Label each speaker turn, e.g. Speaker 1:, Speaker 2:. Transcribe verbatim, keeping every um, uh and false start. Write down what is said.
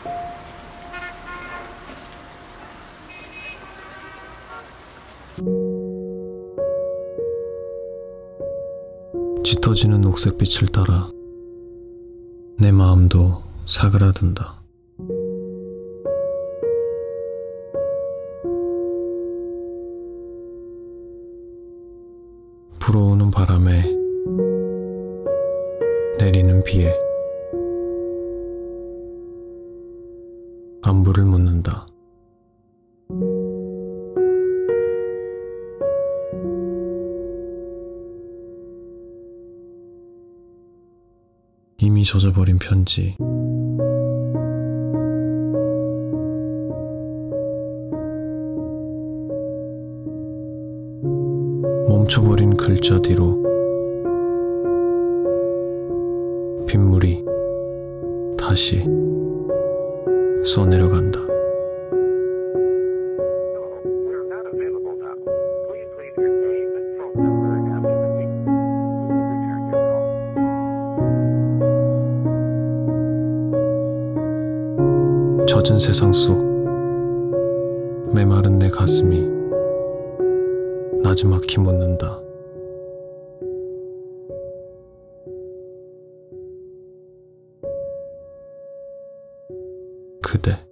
Speaker 1: 짙어지는 녹색빛을 따라 내 마음도 사그라든다. 불어오는 바람에 내리는 비에 안부를 묻는다. 이미 젖어버린 편지, 멈춰버린 글자 뒤로 빗물이 다시 써내려간다. 젖은 세상 속 메마른 내 가슴이 나지막히 묻는다. 그대.